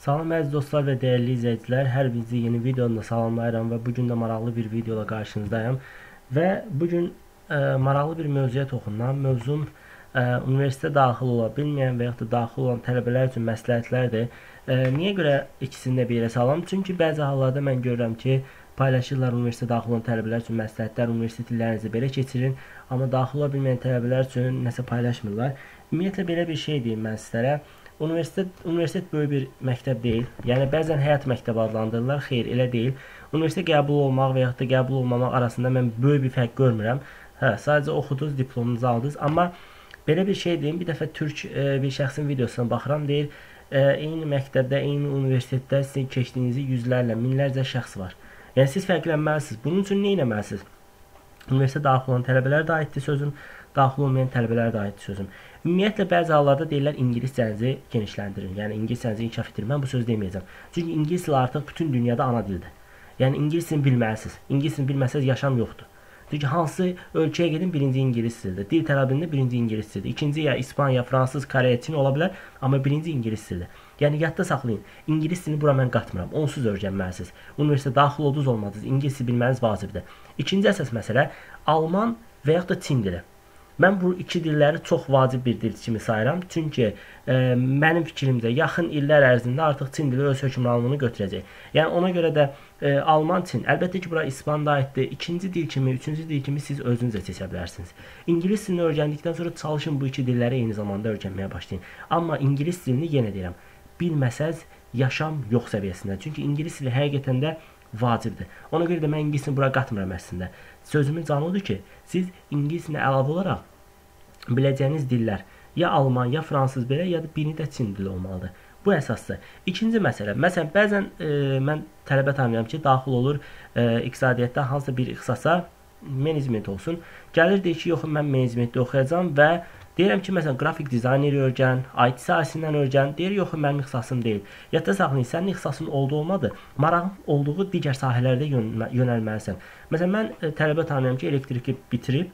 Salam əziz dostlar və dəyərli izləyicilər, hər birinizi yeni videomda salamlayıram və bugün də maraqlı bir videola qarşınızdayım. Və bugün maraqlı bir mövzuya toxunuram. Mövzum universitetə daxil ola bilməyən və yaxud da daxil olan tələbələr üçün məsləhətlərdir. Niyə görə ikisini də bir yerə salam? Çünki bəzi hallarda mən görürəm ki, paylaşırlar universitetə daxil olan tələbələr üçün məsləhətlər, universitet illərinizi belə keçirin, amma daxil ola bilməyən tələbələr üçün nəsə paylaşmırlar. Ümumiyyətlə belə bir şey deyim mən sizlərə. Universitet böyük bir məktəb deyil. Yəni bəzən həyat məktəbi adlandırırlar. Xeyr, elə deyil. Universitetə qəbul olmaq və yaxud da qəbul olmamaq arasında mən böyük bir fərq görmürəm. Sadəcə oxudunuz, diplomunuzu aldınız. Amma belə bir şey deyim, bir dəfə türk bir şəxsin videosuna baxıram, deyir, eyni məktəbdə, eyni universitetdə sizin keçdiyinizi yüzlərlə, minlərcə şəxs var. Yəni siz fərqlənməlisiniz. Bunun üçün nə etməlisiniz? Universitetə daxil olan tələbələrə də aiddir sözüm, daxil olmayan tələbələrə də aiddir sözüm. Ümumiyyətlə bəzi hallarda deyirlər ingiliscənizi genişləndirin, yəni ingiliscənizi inkişaf etdirin. Mən bu sözü deməyəcəm. Çünki ingilis dili artıq bütün dünyada ana dildir. Yəni ingilis dilini bilməlisiniz. İngilis dilini bilməsəz yaşam yoxdur. Çünki hansı ölkəyə gedin birinci ingilis dilidir. Dil tələbində birinci ingilis dilidir. İkinci ya İspaniya, Fransız, Koreya, Çin ola bilər, amma birinci ingilis dilidir. Yəni yadda saxlayın. İngilis dilini bura mən qatmıram. Onsuz öyrənməlisiniz. Universitetə daxil oldunuz olmadınız. İngilis dili bilməniz vacibdir. İkinci əsas məsələ alman və yaxud da Çin dili. Mən bu iki dilləri çox vacib bir dil kimi sayıram. Çünki mənim fikrimcə yaxın illər ərzində artıq Çin dili öz hökmranlığını götürəcək. Yəni ona görə də Alman, Çin, əlbəttə ki, bura İspan da aiddir. İkinci dil kimi, üçüncü dil kimi siz özünüzə seçə bilərsiniz. İngilis dilini öyrəndikdən sonra çalışın bu iki dilləri eyni zamanda öyrənməyə başlayın. Amma İngilis dilini yenə deyirəm, bilməsəz yaşam yox səviyyəsində. Çünki İngilis dili həqiqətən də vacibdir. Ona görə də mən İngilis dilini bura qatmıram əslində. Sözümün canı odur ki, siz İngilis dilinə əlavə olaraq biləcəyiniz dillər ya Alman, ya Fransız belə, ya da birini də Çin dili olmalıdır. Bu əsasdır. İkinci məsələ, məsələn, bəzən mən tələbə tanıyıram ki, daxil olur iqtisadiyyatda hansısa bir ixtisasa, menecment olsun. Gəlir deyir ki, yox, mən menecmentdə oxuyacam və deyirəm ki, məsələn, qrafik dizayneri öyrən, IT sahəsindən öyrən, deyir, yox, mənim ixtisasım deyil. Yadda saxlayın, sənin ixtisasın oldu-olmadı, marağın olduğu digər sahələrdə yönəlməlisən. Məsələn, mən tələbə tanıyıram ki, elektriki bitirib,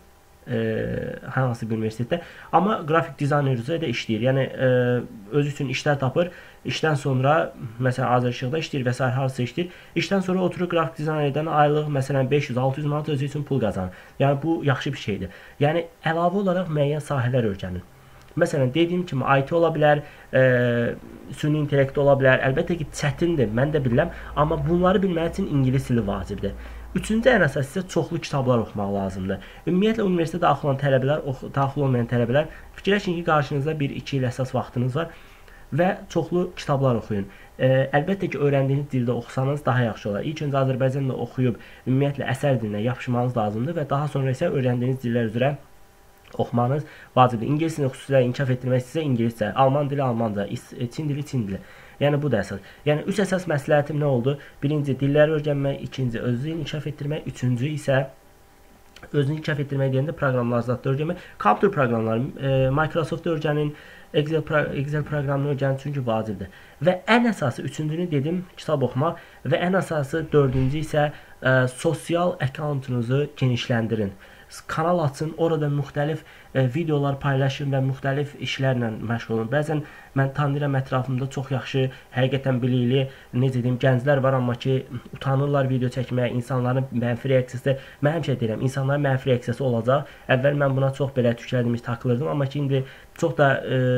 hansı bir universitetdə, amma qrafik dizayner üzrə də işləyir. Yəni özü üçün işlər tapır. İşdən sonra məsələn Azərişıqda işləyir və s. harasa işləyir. İşdən sonra oturur qrafik dizaynerdən aylıq məsələn 500-600 manat özü üçün pul qazanır. Yəni bu yaxşı bir şeydir. Yəni əlavə olaraq müəyyən sahələr öyrənin. Məsələn, dediyim kimi IT ola bilər, süni intellekt ola bilər. Əlbəttə ki, çətindir, mən də bilirəm, amma bunları bilmək üçün ingilis dili vacibdir. Üçüncü ən əsas isə çoxlu kitablar oxumaq lazımdır. Ümumiyyətlə universitetə daxil olan tələbələr, daxil olmayan tələbələr fikirləşin ki, qarşınızda 1-2 il əsas vaxtınız var və çoxlu kitablar oxuyun. Əlbəttə ki, öyrəndiyiniz dildə oxusanız daha yaxşı olar. İlk öncə Azərbaycan dilində oxuyub ümumiyyətlə əsər dilinə yapışmanız lazımdır və daha sonra isə öyrəndiyiniz dillər üzrə oxumanız vacibdir. İngilis dilini xüsusilə inkişaf etdirmək istəyirsə ingiliscə, Alman dili Almanca, Çin dili Çin dili. Yəni bu da əsas. Yəni üç əsas məsləhətim nə oldu? Birinci dilləri öyrənmək, ikinci özünü inkişaf etdirmək, üçüncü isə özünü inkişaf etdirmək deyəndə proqramlar zətdə öyrənmək. Kompüter proqramları, Microsoft öyrənin, Excel proqramını öyrənin çünki vacibdir. Və ən əsası üçüncünü dedim, kitab oxumaq və ən əsası dördüncü isə sosial akkauntunuzu genişləndirin. Kanal açın, orada müxtəlif videolar paylaşın və müxtəlif işlərlə məşğul olun. Bəzən mən tanıyıram ətrafımda çox yaxşı, həqiqətən bilikli, necə deyim, gənclər var, amma ki, utanırlar video çəkməyə, insanların mənfi reaksiyası. Mən həmişə deyirəm, insanların mənfi reaksiyası olacaq. Əvvəl mən buna çox belə tüklədim, takılırdım, amma ki, indi çox da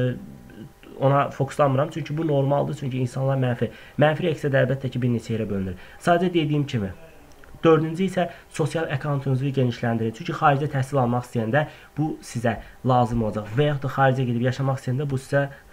ona fokuslanmıram, çünki bu normaldır, çünki insanlar mənfi. Mənfi reaksiya da əlbəttə ki, bir neçə yerə bölünür. Sadəcə dediyim kimi, dördüncü isə sosial akkauntunuzu genişləndirin. Çünki xaricdə təhsil almaq istəyəndə bu sizə lazım olacaq və yaxud da xaricə gedib yaşamaq istəyəndə bu sizə